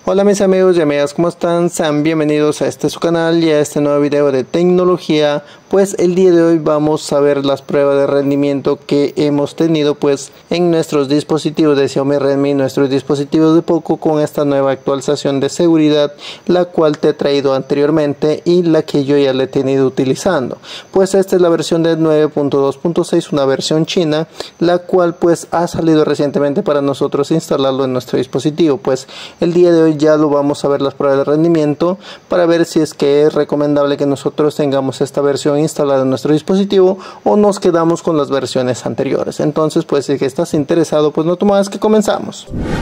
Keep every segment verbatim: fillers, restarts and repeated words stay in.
Hola mis amigos y amigas, ¿cómo están? Sean bienvenidos a este su canal y a este nuevo video de tecnología. Pues el día de hoy vamos a ver las pruebas de rendimiento que hemos tenido pues en nuestros dispositivos de Xiaomi Redmi, nuestros dispositivos de Poco, con esta nueva actualización de seguridad, la cual te he traído anteriormente y la que yo ya le he tenido utilizando. Pues esta es la versión de nueve punto dos punto seis, una versión china, la cual pues ha salido recientemente para nosotros instalarlo en nuestro dispositivo. Pues el día de hoy ya lo vamos a ver las pruebas de rendimiento para ver si es que es recomendable que nosotros tengamos esta versión instalada en nuestro dispositivo o nos quedamos con las versiones anteriores. Entonces pues si estás interesado, pues no tú más que comenzamos.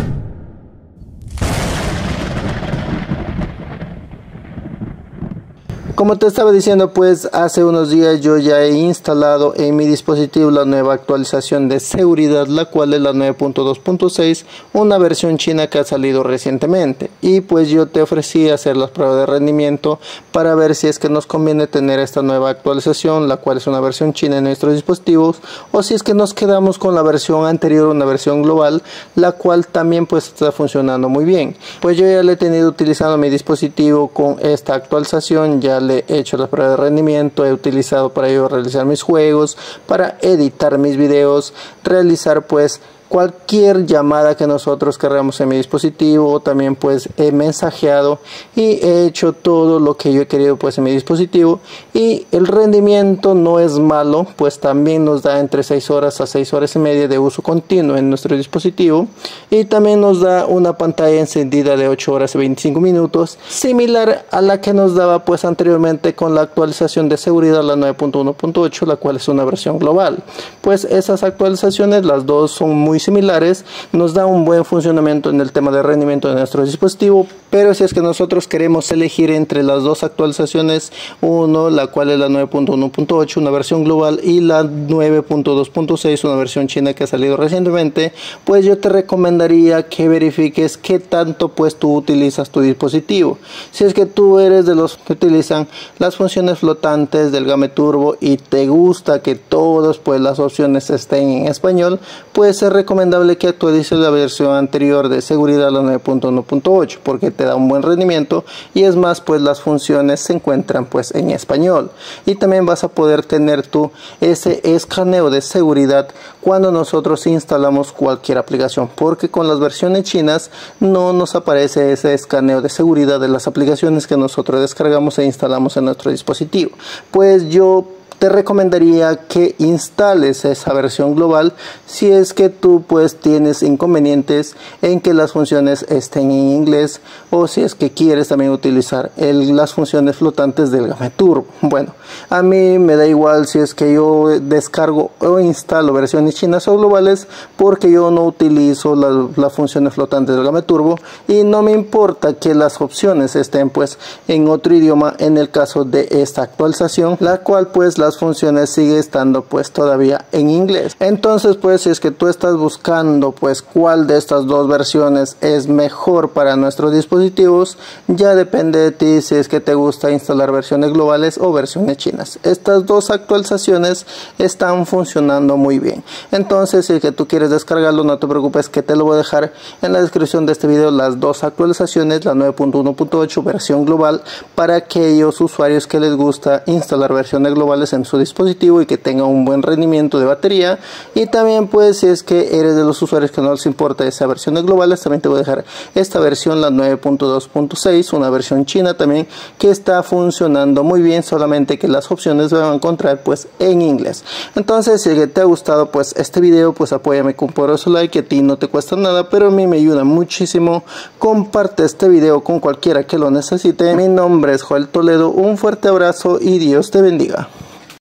Como te estaba diciendo, pues hace unos días yo ya he instalado en mi dispositivo la nueva actualización de seguridad, la cual es la nueve punto dos punto seis, una versión china que ha salido recientemente. Y pues yo te ofrecí hacer las pruebas de rendimiento para ver si es que nos conviene tener esta nueva actualización, la cual es una versión china en nuestros dispositivos, o si es que nos quedamos con la versión anterior, una versión global, la cual también pues está funcionando muy bien. Pues yo ya le he tenido utilizando mi dispositivo con esta actualización, ya le he hecho la prueba de rendimiento, he utilizado para ello realizar mis juegos, para editar mis videos, realizar pues cualquier llamada que nosotros queramos en mi dispositivo. También pues he mensajeado y he hecho todo lo que yo he querido pues en mi dispositivo, y el rendimiento no es malo, pues también nos da entre seis horas a seis horas y media de uso continuo en nuestro dispositivo, y también nos da una pantalla encendida de ocho horas y veinticinco minutos, similar a la que nos daba pues anteriormente con la actualización de seguridad, la nueve punto uno punto ocho, la cual es una versión global. Pues esas actualizaciones, las dos son muy similares, nos da un buen funcionamiento en el tema de rendimiento de nuestro dispositivo. Pero si es que nosotros queremos elegir entre las dos actualizaciones, uno, la cual es la nueve punto uno punto ocho, una versión global, y la nueve punto dos punto seis, una versión china que ha salido recientemente, pues yo te recomendaría que verifiques qué tanto pues tú utilizas tu dispositivo. Si es que tú eres de los que utilizan las funciones flotantes del Game Turbo y te gusta que todas pues las opciones estén en español, pues es recomendable que actualices la versión anterior de seguridad, la nueve punto uno punto ocho, porque te da un buen rendimiento, y es más pues las funciones se encuentran pues en español, y también vas a poder tener tú ese escaneo de seguridad cuando nosotros instalamos cualquier aplicación, porque con las versiones chinas no nos aparece ese escaneo de seguridad de las aplicaciones que nosotros descargamos e instalamos en nuestro dispositivo. Pues yo te recomendaría que instales esa versión global si es que tú pues tienes inconvenientes en que las funciones estén en inglés, o si es que quieres también utilizar el, las funciones flotantes del Game Turbo. Bueno, a mí me da igual si es que yo descargo o instalo versiones chinas o globales, porque yo no utilizo la, las funciones flotantes del Game Turbo, y no me importa que las opciones estén pues en otro idioma en el caso de esta actualización, la cual pues la las funciones sigue estando pues todavía en inglés. Entonces pues si es que tú estás buscando pues cuál de estas dos versiones es mejor para nuestros dispositivos, ya depende de ti si es que te gusta instalar versiones globales o versiones chinas. Estas dos actualizaciones están funcionando muy bien. Entonces si es que tú quieres descargarlo, no te preocupes, que te lo voy a dejar en la descripción de este video las dos actualizaciones, la nueve punto uno punto ocho versión global, para aquellos usuarios que les gusta instalar versiones globales en su dispositivo y que tenga un buen rendimiento de batería. Y también pues si es que eres de los usuarios que no les importa esa versión de globales, también te voy a dejar esta versión, la nueve punto dos punto seis, una versión china también que está funcionando muy bien, solamente que las opciones se van a encontrar pues en inglés. Entonces si te ha gustado pues este video, pues apóyame con un poderoso like, que a ti no te cuesta nada, pero a mí me ayuda muchísimo. Comparte este video con cualquiera que lo necesite. Mi nombre es Joel Toledo, un fuerte abrazo y Dios te bendiga.